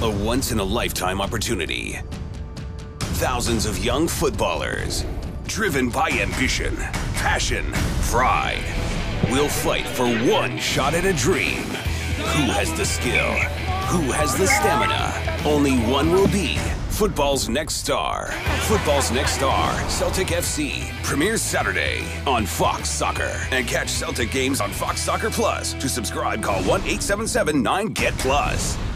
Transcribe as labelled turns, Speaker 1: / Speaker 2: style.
Speaker 1: A once-in-a-lifetime opportunity. Thousands of young footballers, driven by ambition, passion, pride, will fight for one shot at a dream. Who has the skill? Who has the stamina? Only one will be football's next star. Football's next star, Celtic FC, premieres Saturday on Fox Soccer. And catch Celtic games on Fox Soccer Plus. To subscribe, call 1-877-9-GET-PLUS.